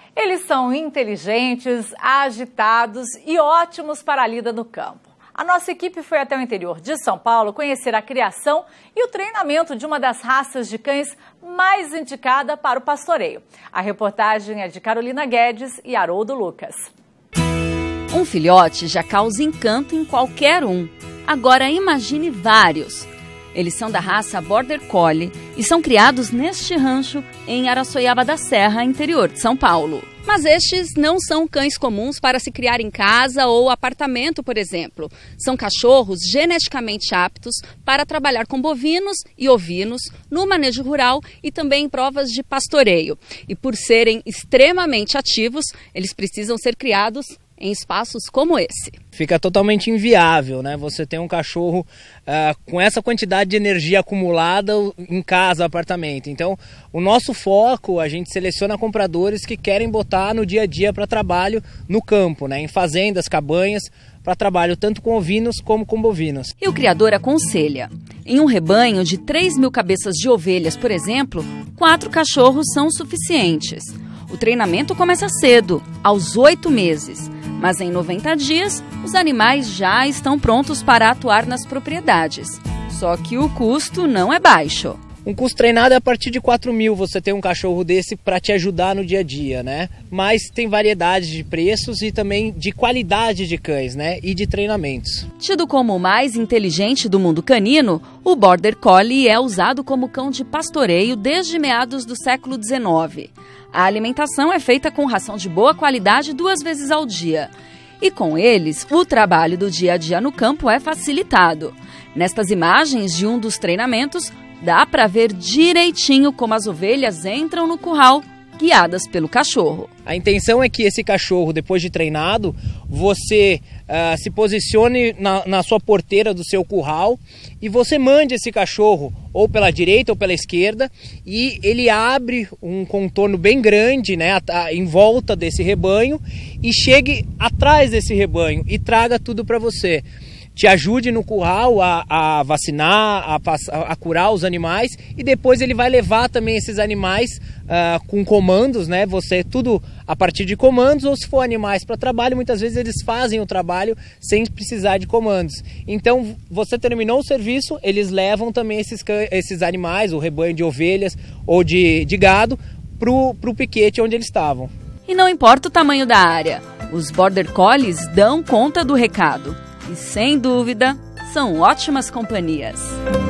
Eles são inteligentes, agitados e ótimos para a lida no campo. A nossa equipe foi até o interior de São Paulo conhecer a criação e o treinamento de uma das raças de cães mais indicada para o pastoreio. A reportagem é de Carolina Guedes e Haroldo Lucas. Um filhote já causa encanto em qualquer um. Agora imagine vários. Eles são da raça Border Collie e são criados neste rancho em Araçoiaba da Serra, interior de São Paulo. Mas estes não são cães comuns para se criar em casa ou apartamento, por exemplo. São cachorros geneticamente aptos para trabalhar com bovinos e ovinos no manejo rural e também em provas de pastoreio. E por serem extremamente ativos, eles precisam ser criados em espaços como esse. Fica totalmente inviável, né? Você tem um cachorro com essa quantidade de energia acumulada em casa, apartamento. Então, o nosso foco, a gente seleciona compradores que querem botar no dia a dia para trabalho no campo, né? Em fazendas, cabanhas, para trabalho tanto com ovinos como com bovinos. E o criador aconselha: em um rebanho de 3.000 cabeças de ovelhas, por exemplo, 4 cachorros são suficientes. O treinamento começa cedo, aos 8 meses. Mas em 90 dias, os animais já estão prontos para atuar nas propriedades. Só que o custo não é baixo. Um custo treinado é a partir de 4.000, você tem um cachorro desse para te ajudar no dia a dia, né? Mas tem variedade de preços e também de qualidade de cães, né? E de treinamentos. Tido como o mais inteligente do mundo canino, o Border Collie é usado como cão de pastoreio desde meados do século XIX. A alimentação é feita com ração de boa qualidade 2 vezes ao dia. E com eles, o trabalho do dia a dia no campo é facilitado. Nestas imagens de um dos treinamentos, dá para ver direitinho como as ovelhas entram no curral, guiadas pelo cachorro. A intenção é que esse cachorro, depois de treinado, você se posicione na sua porteira do seu curral e você mande esse cachorro ou pela direita ou pela esquerda e ele abre um contorno bem grande, né, em volta desse rebanho e chegue atrás desse rebanho e traga tudo para você. Te ajude no curral a vacinar, a curar os animais e depois ele vai levar também esses animais com comandos, né? Você tudo a partir de comandos, ou se for animais para trabalho, muitas vezes eles fazem o trabalho sem precisar de comandos. Então você terminou o serviço, eles levam também esses animais, o rebanho de ovelhas ou de gado, pro piquete onde eles estavam. E não importa o tamanho da área, os Border Collies dão conta do recado. E sem dúvida, são ótimas companhias.